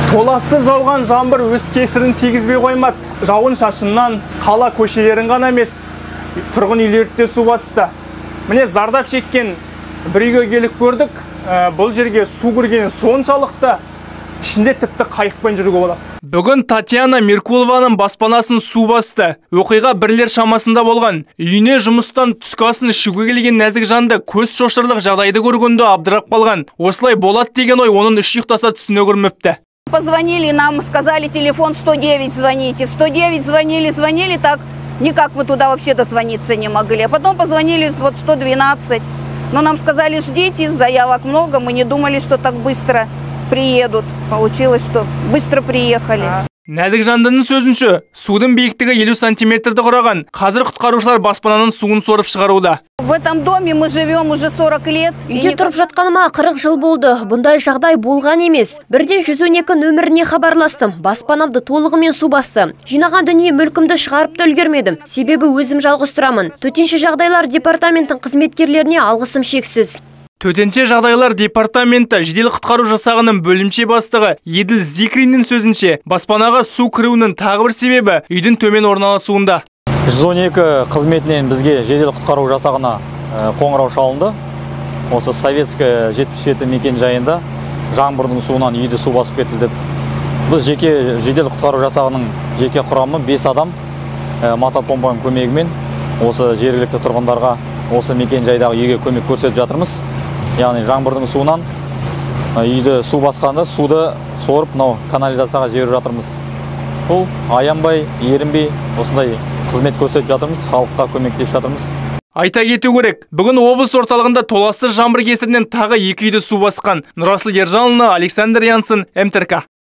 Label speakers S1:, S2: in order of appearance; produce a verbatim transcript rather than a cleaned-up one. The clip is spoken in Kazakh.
S1: Толассыз жауған жаңбыр өз кесірін тигізбей қоймады. Жауын шашыннан қала көшелерін ғана емес, тұрғын үйлерді де су басты. Міне зардап шеккен бір үйге келіп көрдік. Бұл жерге су кіргені соншалықты, ішінде тіпті қайықпен жүруге болады. Бүгін Татьяна Меркулованың баспанасын су басты. Оқиға бірлер шамасында болған. Үйіне жұмыстан түскі асын ішуге келген нәзік жанды көз шошырлық жағдайды көргенде абдырап қалған. Осылай болады деген ой оның үш ұйықтаса түсіне көрмепті.
S2: Позвонили нам, сказали, телефон сто девять звоните. сто девять звонили, звонили, так никак мы туда вообще дозвониться не могли. А потом позвонили вот сто двенадцать. Но нам сказали, ждите, заявок много, мы не думали, что так быстро приедут. Получилось, что быстро приехали.
S1: Нәзік жандының сөзінше, судың биіктігі елу сантиметрді құраған. Қазір құтқарушылар баспананың суын сорып шығаруда.
S2: В этом доме мы живем уже сорок лет.
S3: Үйде тұрып жатқаныма қырық жыл болды. Бұндай жағдай болған емес. Бірден жүз он екі нөміріне хабарластым. Баспанамды толығымен су басты. Жинаған дүние мүлкімді шығарып та үлгермедім. Себебі өзім жалғыз тұрамын. Төтенше жағдайлар департаментінің қызметкерлеріне алғысым шексіз.
S1: Төтенше жағдайлар департаменті жедел құтқару жасағының бөлімше бастығы Еділ Зикриннің сөзінше, баспанаға су кіруінің тағы бір себебі үйдің төмен орналасуында.
S4: жүз он екі қызметінен бізге жедел құтқару жасағына қоңырау шалынды. Осы Советская жетпіс жеті мекен жайында жаңбырдың суынан үйді су басып кетілді. Біз жеке жедел құтқару жасағының жеке құрамы бес адам мотопомпаның көмегімен осы жергілікті тұрғындарға осы мекен жайдағы үйге көмек көрсетіп жатырмыз. Яғни жаңбырдың суынан үйді су басқанда суды сорып, мынау канализацияға жіберіп жатырмыз. Бұл аянбай, ерінбей осындай қызмет көрсетіп жатырмыз, халыққа көмектесіп жатырмыз.
S1: Айта кету керек, бүгін облыс орталығында толассыз жаңбыр кесірінен тағы екі үйді су басқан. Нұрасыл Ержанұлы, Александр Янсын, МТРК.